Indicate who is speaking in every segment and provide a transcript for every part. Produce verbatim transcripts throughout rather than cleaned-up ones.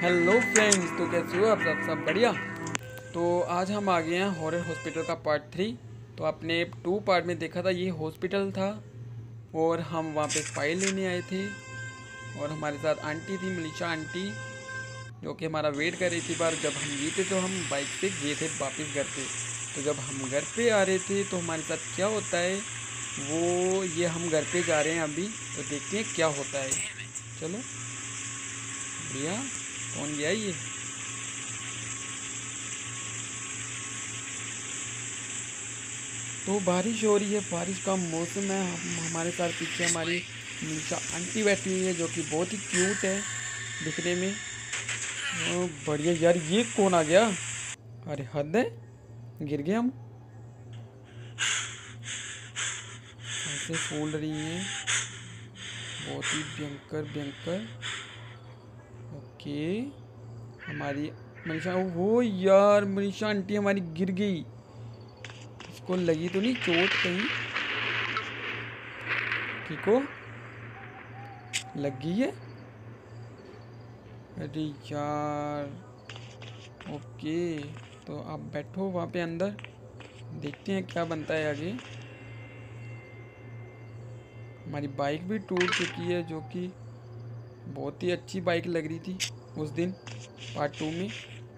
Speaker 1: Hello friends, तो कैसे हो आप सब सब बढ़िया। तो आज हम आ गए हैं हॉरर हॉस्पिटल का पार्ट थ्री। तो आपने टू पार्ट में देखा था ये हॉस्पिटल था और हम वहाँ पे फाइल लेने आए थे और हमारे साथ आंटी थी, मनीषा आंटी, जो कि हमारा वेट कर रही थी। बार जब हम गए थे तो हम बाइक पे गए थे वापस घर पे। तो जब हम घर पे आ रहे थे तो हमारे साथ क्या होता है वो ये हम घर पे जा रहे हैं अभी, तो देखते हैं क्या होता है। चलो भैया, कौन गया ये? तो बारिश हो रही है, बारिश का मौसम है। हम हमारे साथ पीछे हमारी निशा आंटी बैठी हुई है जो कि बहुत ही क्यूट है दिखने में। ओ, बढ़िया यार, ये कौन आ गया? अरे हद है, गिर गए हम। ऐसे फूल रही हैं, बहुत ही भयंकर भयंकर। ओके, हमारी मनीषा, वो यार मनीषा आंटी हमारी गिर गई। इसको लगी तो नहीं चोट कहीं? ठीक हो, लग गई है? अरे यार, ओके। तो आप बैठो वहाँ पे अंदर, देखते हैं क्या बनता है आगे। हमारी बाइक भी टूट चुकी है जो कि बहुत ही अच्छी बाइक लग रही थी उस दिन पार्ट टू में।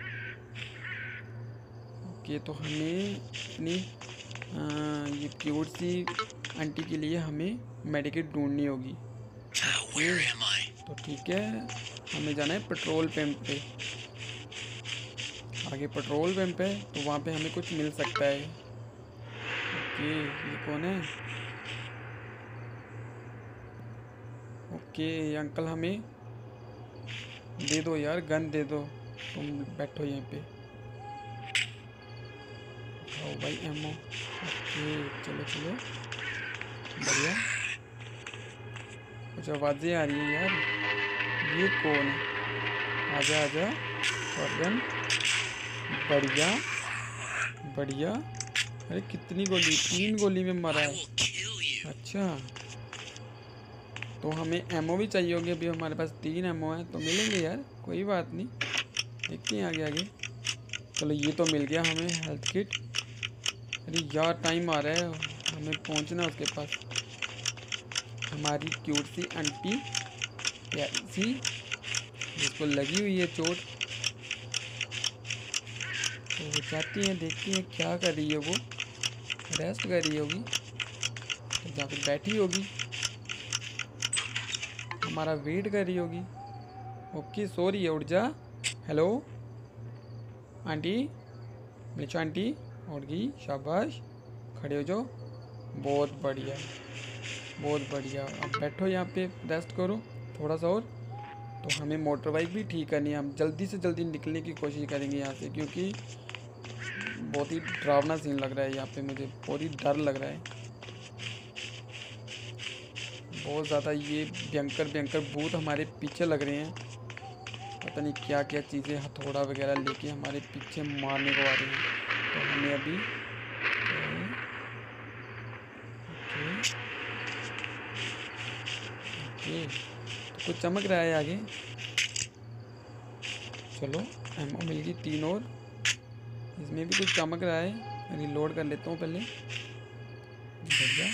Speaker 1: ओके, तो हमें अपनी आ, ये क्यूट सी आंटी के लिए हमें मेडिकेट ढूंढनी होगी। ओके, तो ठीक है, हमें जाना है पेट्रोल पंप पे। आगे पेट्रोल पंप है तो वहाँ पे हमें कुछ मिल सकता है। ओके, ये कौन है? ओके, ये अंकल हमें दे दो यार, गन दे दो। तुम बैठो यहीं पे। ओ भाई एमओ। ओके, चलो चलो, बढ़िया। कुछ आवाज़ें आ रही है यार, ये कौन है? आजा आजा, शॉटगन, बढ़िया बढ़िया। अरे कितनी गोली? तीन गोली में मरा है। अच्छा, तो हमें एमओ भी चाहिए होगी। अभी हमारे पास तीन एमओ है तो मिलेंगे यार, कोई बात नहीं, देखते हैं आगे आगे। चलो, ये तो मिल गया हमें हेल्थ किट। अरे यार, टाइम आ रहा है, हमें पहुंचना है उसके पास। हमारी क्यूट सी आंटी, प्यारी सी, जिसको लगी हुई है चोट, तो वो जाती हैं, देखती हैं क्या कर रही है वो। रेस्ट कर रही होगी, तो जहाँ पे बैठी होगी, हमारा वेट कर रही होगी। ओके, सो रही है, उठ जा। हेलो आंटी, मिर्चो आंटी, उठ गई, शाबाश, खड़े हो जाओ। बहुत बढ़िया, बहुत बढ़िया। अब बैठो यहाँ पे, रेस्ट करो थोड़ा सा और। तो हमें मोटर बाइक भी ठीक करनी है, हम जल्दी से जल्दी निकलने की कोशिश करेंगे यहाँ से, क्योंकि बहुत ही डरावना सीन लग रहा है यहाँ पे, मुझे बहुत ही डर लग रहा है बहुत ज़्यादा। ये भयंकर भयंकर भूत हमारे पीछे लग रहे हैं, पता नहीं क्या क्या चीज़ें, हथौड़ा वगैरह लेके हमारे पीछे मारने को आ रहे हैं। तो हमें अभी ओके ओके, तो कुछ चमक रहा है आगे। चलो, एमओ मिल गई तीन और, इसमें भी कुछ चमक रहा है। रिलोड कर लेता हूँ पहले, बढ़िया।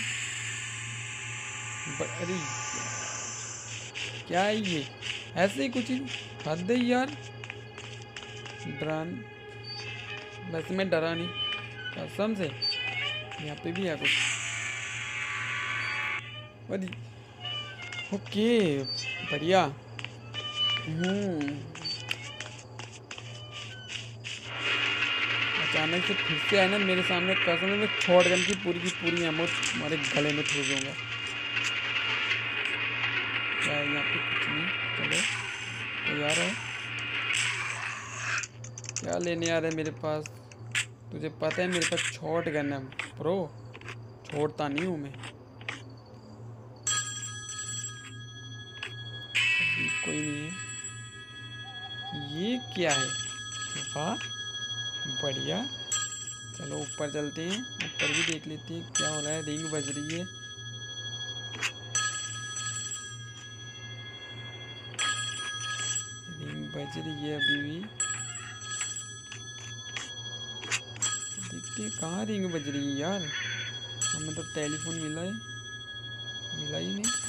Speaker 1: अरे क्या है ये? ऐसे ही कुछ ही, हद है यार, डरान। वैसे मैं डरा नहीं, कसम से। यहाँ पे भी है कुछ। अरे ओके, बढ़िया। हम्म अचानक से फिर से आया ना मेरे सामने, कसम है, मैं शॉटगन की पूरी की पूरी एमो तुम्हारे गले में ठूस दूंगा। क्या है यहाँ पे? कुछ नहीं, चलो तैयार है। क्या लेने आ रहा है मेरे पास? तुझे पता है मेरे पास शॉटगन है प्रो, छोड़ता नहीं हूँ मैं। अभी कोई नहीं है। ये क्या है? वाह, बढ़िया। चलो ऊपर चलते हैं, ऊपर भी देख लेते हैं क्या हो रहा है। रिंग बज रही है, रिंग बज रही है अभी भी। देखते हैं कहाँ रिंग बज रही है यार। हमें तो टेलीफोन मिला है, मिला ही नहीं।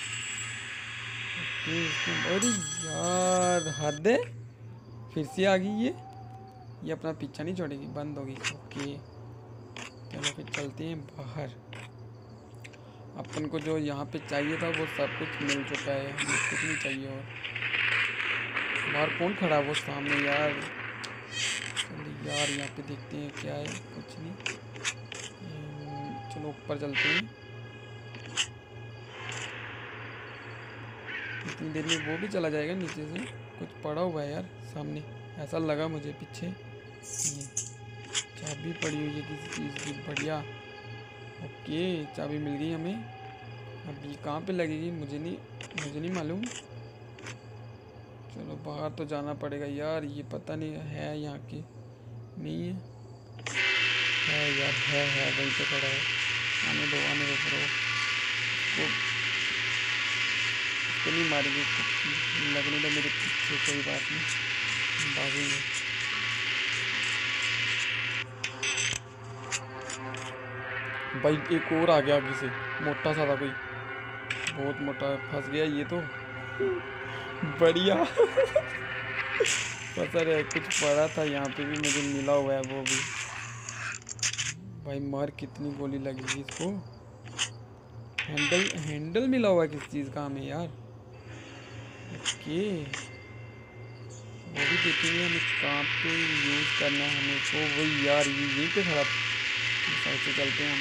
Speaker 1: अरे यार हद है, फिर से आ गई ये ये अपना पीछा नहीं छोड़ेगी, बंद होगी। ओके चलो फिर चलते हैं बाहर। अपन को जो यहाँ पे चाहिए था वो सब कुछ मिल चुका है, हमें कुछ नहीं चाहिए। और बाहर कौन खड़ा है वो सामने यार। चलो यार यहाँ पे देखते हैं क्या है, कुछ नहीं। चलो ऊपर चलते हैं। इतनी देर में वो भी चला जाएगा नीचे से। कुछ पड़ा हुआ है यार सामने, ऐसा लगा मुझे पीछे। ये चाबी पड़ी हुई है किसी चीज़ की, बढ़िया। ओके चाबी मिल गई हमें। अब ये कहाँ पे लगेगी मुझे नहीं मुझे नहीं मालूम। चलो बाहर तो जाना पड़ेगा यार। ये पता नहीं है यहाँ की, नहीं है, है यार, है है वहीं पे खड़ा है। आने दो आने दो करो उसको, उसको नहीं मारेंगे, लगने दो मेरे पीछे, कोई बात नहीं, भागेंगे। भाई एक और आ गया आगे से, मोटा सा था कोई, बहुत मोटा, फंस गया ये तो। बढ़िया। पता है कुछ पड़ा था यहाँ पे भी, मुझे मिला हुआ है वो भी। भाई मार कितनी गोली लगेगी इसको। हैंडल हैंडल मिला हुआ है किस चीज़ का हमें यार। ओके वो भी देखेंगे हमें कहाँ पे यूज़ करना है हमें तो। वही यार ये यहीं पे खराब, साइड से चलते हैं हम।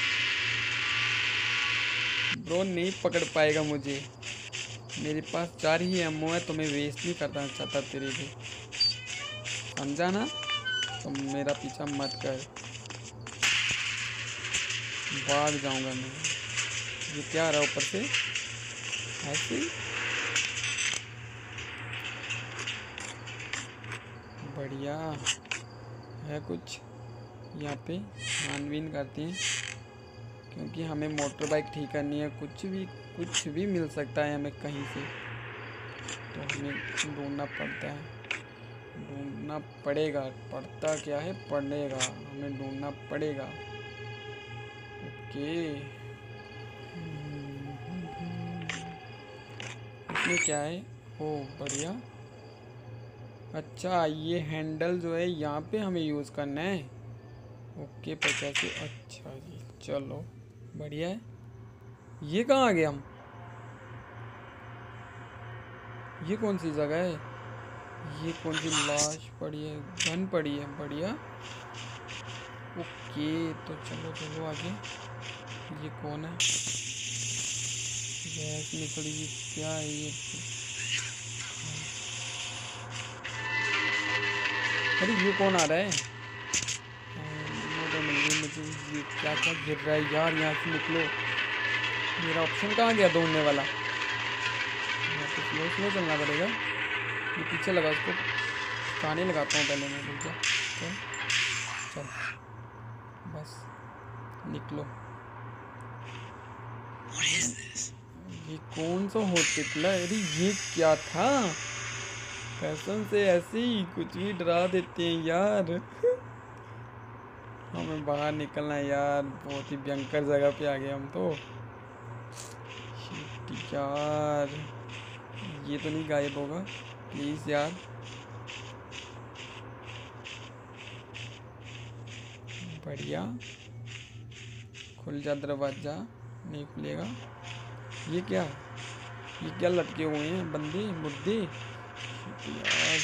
Speaker 1: ब्रो नहीं पकड़ पाएगा मुझे, मेरे पास चार ही एमओ है, तो मैं वेस्ट नहीं करना चाहता तेरे पे, समझा ना। तो मेरा पीछा मत कर, भाग जाऊंगा मैं। ये क्या आ रहा है ऊपर से ऐसे। बढ़िया है कुछ यहाँ पे, छानबीन करते हैं क्योंकि हमें मोटर बाइक ठीक करनी है। कुछ भी कुछ भी मिल सकता है हमें कहीं से, तो हमें ढूंढना पड़ता है, ढूंढना पड़ेगा। पड़ता क्या है, पड़ेगा, हमें ढूंढना पड़ेगा। ओके इसमें क्या है, ओ बढ़िया। अच्छा ये हैंडल जो है यहाँ पे हमें यूज़ करना है। ओके पर कैसे, अच्छा जी चलो बढ़िया है। ये कहाँ आ गए हम, ये कौन सी जगह है, ये कौन सी लाश पड़ी है, गन पड़ी है, बढ़िया। ओके तो चलो चलो आगे। ये कौन है, गैस निकली, ये क्या है ये। अरे ये कौन आ रहा है, तो मिल गई मुझे। ये क्या क्या गिर रहा है यार, यहाँ से निकलो। मेरा ऑप्शन कहाँ गया ढूंढने वाला, यहाँ पे स्लो स्लो चलना पड़ेगा। ये पीछे लगा, उसको खाने लगाता हूँ पहले मैं। रुक जा, चल चल बस निकलो। ये कौन सा हॉस्पिटल है, अरे ये क्या था, कसम से ऐसे ही कुछ भी डरा देते हैं यार। हमें बाहर निकलना है यार, बहुत ही भयंकर जगह पे आ गए हम तो यार। ये तो नहीं गायब होगा प्लीज यार। बढ़िया, खुल जा दरवाजा, नहीं खुलेगा। ये क्या, ये क्या लटके हुए हैं बंदे मुर्दे यार।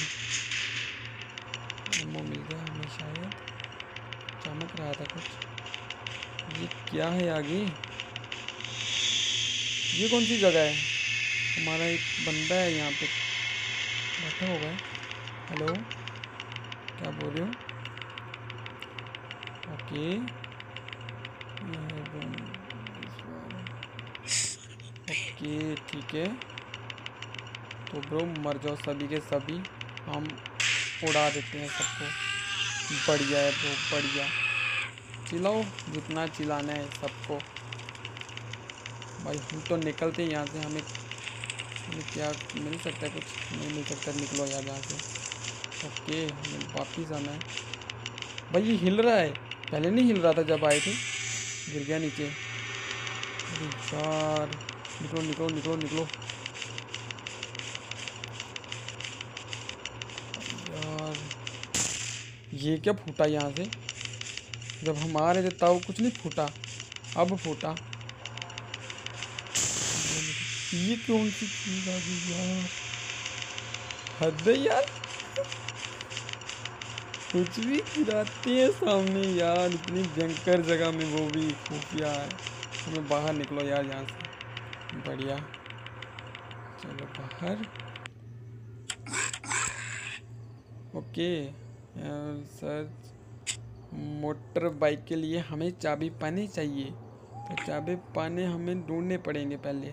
Speaker 1: एमो मिल गया हमें शायद, चमक रहा था कुछ। ये क्या है आगे, ये कौन सी जगह है। हमारा एक बंदा है यहाँ पे बैठा होगा। हेलो क्या बोल रहे हो, ओके ओके ठीक है। तो ब्रो मर जाओ सभी के सभी, हम उड़ा देते हैं सबको। बढ़िया है ब्रो बढ़िया, चिल्लाओ जितना चिल्लाना है सबको। भाई हम तो निकलते हैं यहाँ से, हमें ये क्या मिल सकता है? कुछ नहीं मिल सकता। निकलो यार यहाँ से। ओके वापिस आना है। भाई ये हिल रहा है, पहले नहीं हिल रहा था जब आए थे। गिर गया नीचे। अरे यार निकलो निकलो निकलो निकलो यार। ये क्या फूटा यहाँ से? जब हम आ रहे थे तब कुछ नहीं फूटा, अब फूटा। ये कौन सी चीज आ गई यार? हद है यार, कुछ भी गिराते हैं सामने यार। इतनी भयंकर जगह में, वो भी खुफिया है। हमें बाहर निकलो यार यहाँ से। बढ़िया, चलो बाहर। ओके सर, मोटर बाइक के लिए हमें चाबी पाने चाहिए, तो चाबी पाने हमें ढूंढने पड़ेंगे पहले।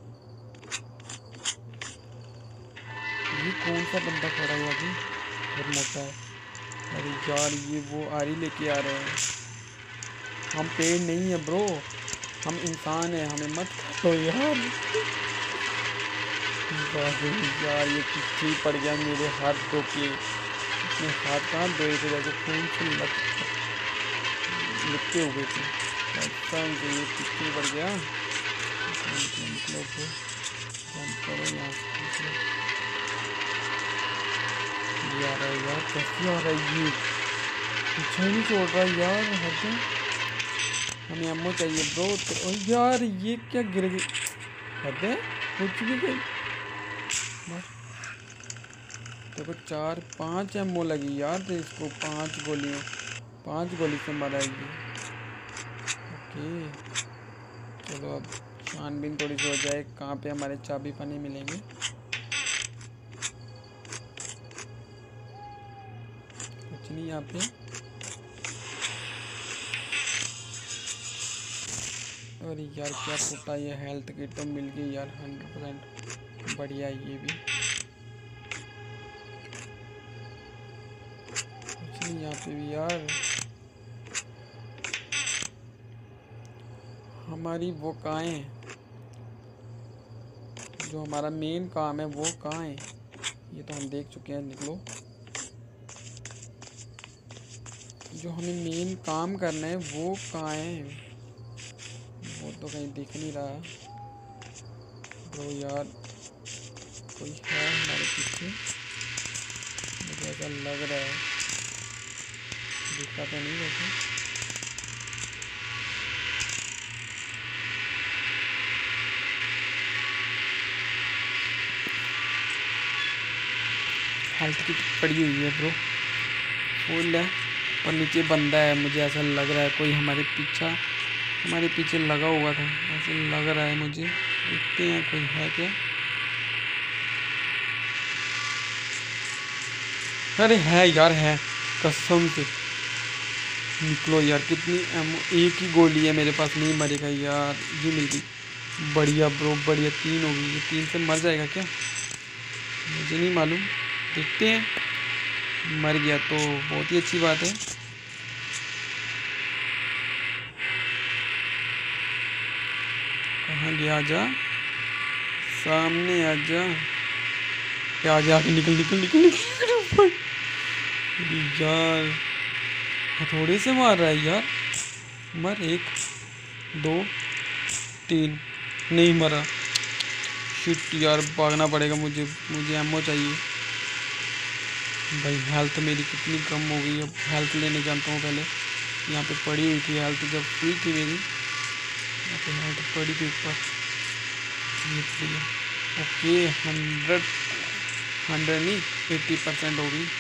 Speaker 1: ये कौन सा बंदा खड़ा है अभी? बहुत मोटा है। अरे यार ये वो आरी लेके आ रहे हैं। हम पेड़ नहीं है ब्रो, हम इंसान है, हमें मत खाओ यार। यार ये किसी पड़ गया मेरे हाथ धो के। इसने हाथ कहाँ धोए थे? जैसे खून से लग लिपटे हुए थे। ऐसा ये किसी पड़ गया। निकलो तो करो यहाँ से। ये आ रहा है यार, कैसे आ रहा है ये? पीछे नहीं छोड़ रहा यार। हद, हमें अम्मो चाहिए ब्रो। तो यार ये क्या गिर गई? हद है, कुछ भी गई। देखो चार पांच एमओ लगी यार, तो इसको पांच गोलियों पांच गोली से मराएगी। ओके चलो अब छानबीन थोड़ी सी हो जाए, कहाँ पे हमारे चाबी पानी मिलेंगे। कुछ नहीं यहाँ पे। अरे यार क्या फूटा? ये हेल्थ किट तो मिल गई यार हंड्रेड परसेंट। बढ़िया ये भी। कुछ नहीं यहाँ पे भी यार। हमारी वो कहाँ है? जो हमारा मेन काम है वो कहाँ है? ये तो हम देख चुके हैं। निकलो, जो हमें मेन काम करना है वो कहाँ है? वो तो कहीं दिख नहीं रहा। ब्रो यार कोई है हमारे पीछे, मुझे ऐसा लग रहा है। दिखा तो नहीं वैसे। हेल्थ की पड़ी हुई है ब्रो, फुल है। और नीचे बंदा है, मुझे ऐसा लग रहा है कोई हमारे पीछा हमारे पीछे लगा हुआ था, ऐसा लग रहा है मुझे। देखते हैं कोई है क्या। अरे है यार, है कसम से। निकलो यार, कितनी एमो, एक ही गोली है मेरे पास, नहीं मरेगा यार। ये मिल गई, बढ़िया ब्रो बढ़िया। तीन हो गई, ये तीन से मर जाएगा क्या? मुझे नहीं मालूम, देखते हैं। मर गया तो बहुत ही अच्छी बात है। कहाँ गया? आजा सामने, आजा। क्या आगे आगे निकल निकल निकल निकल यार हथौड़े से मार रहा है यार। मर, एक दो तीन, नहीं मरा। शिट यार, भागना पड़ेगा मुझे, मुझे एमओ चाहिए भाई। हेल्थ मेरी कितनी कम हो गई, अब हेल्थ लेने जाता हूँ पहले। यहाँ पे पड़ी हुई थी हेल्थ, जब फ्री थी मेरी यहाँ पे हेल्थ पड़ी थी ऊपर। ये फ्री है। ओके हंड्रेड हंड्रेड नहीं एट्टी परसेंट हो गई।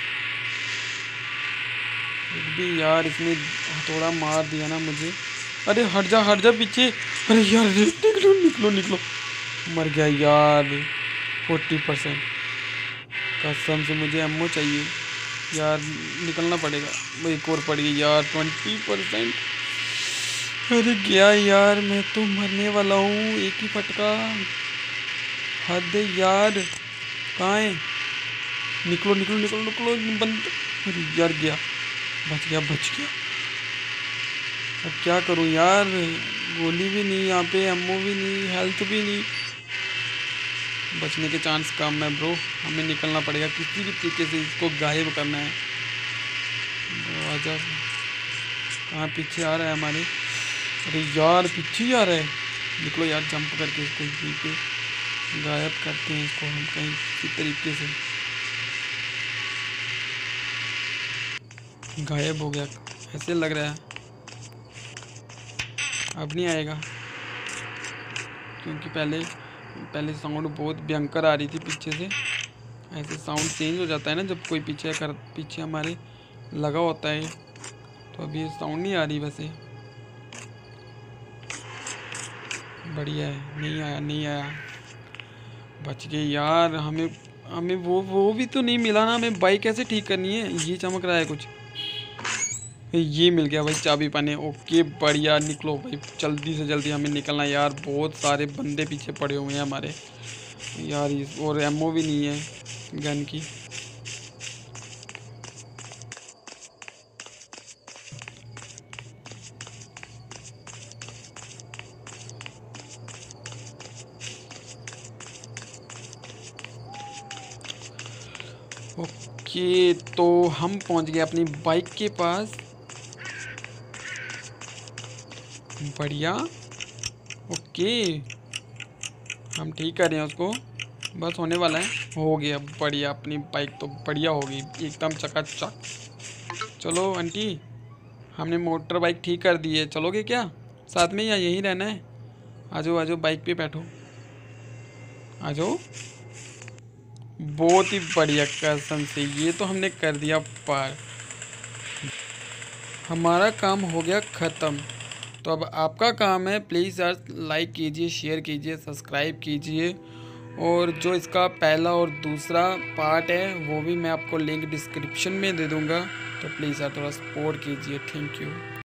Speaker 1: एक भी यार इसने थोड़ा मार दिया ना मुझे। अरे हट जा हट जा पीछे। अरे यार निकलो निकलो निकलो। मर गया यार। फोर्टी परसेंट कसम से मुझे एमओ चाहिए यार, निकलना पड़ेगा। एक और पड़ गई यार, ट्वेंटी परसेंट। अरे गया यार, मैं तो मरने वाला हूँ, एक ही फटका। हद यार, कहाँ है? निकलो निकलो निकलो निकलो बंद। अरे यार गया, बच गया बच गया। अब क्या करूं यार, गोली भी नहीं यहाँ पे, एमओ भी नहीं, हेल्थ भी नहीं। बचने के चांस कम है ब्रो। हमें निकलना पड़ेगा, किसी भी तरीके से इसको गायब करना है। आजा, कहाँ पीछे आ रहा है हमारे? अरे यार पीछे ही आ रहा है। निकलो यार, जंप करके इसको यहीं पे गायब करते हैं इसको हम कहीं किसी तरीके से। गायब हो गया ऐसे लग रहा है, अब नहीं आएगा क्योंकि पहले पहले साउंड बहुत भयंकर आ रही थी पीछे से। ऐसे साउंड चेंज हो जाता है ना जब कोई पीछे कर पीछे हमारे लगा होता है, तो अभी साउंड नहीं आ रही वैसे। बढ़िया है, नहीं आया नहीं आया, बच गए यार। हमें हमें वो वो भी तो नहीं मिला ना, हमें बाइक कैसे ठीक करनी है। ये चमक रहा है कुछ, ये मिल गया भाई चाबी पाने। ओके बढ़िया, निकलो भाई जल्दी से जल्दी, हमें निकलना है यार। बहुत सारे बंदे पीछे पड़े हुए हैं हमारे यार, इस और एमओ भी नहीं है गन की। ओके तो हम पहुंच गए अपनी बाइक के पास। बढ़िया, ओके हम ठीक कर रहे हैं उसको, बस होने वाला है। हो गया बढ़िया, अपनी बाइक तो बढ़िया होगी एकदम चकाचक। चलो आंटी, हमने मोटर बाइक ठीक कर दी है, चलोगे क्या साथ में या यहीं रहना है? आ जाओ आ जाओ, बाइक पे बैठो, आ जाओ। बहुत ही बढ़िया, कसम से ये तो हमने कर दिया पार, हमारा काम हो गया ख़त्म। तो अब आपका काम है, प्लीज़ यार लाइक कीजिए, शेयर कीजिए, सब्सक्राइब कीजिए। और जो इसका पहला और दूसरा पार्ट है वो भी मैं आपको लिंक डिस्क्रिप्शन में दे दूँगा, तो प्लीज़ यार थोड़ा सपोर्ट कीजिए। Thank you.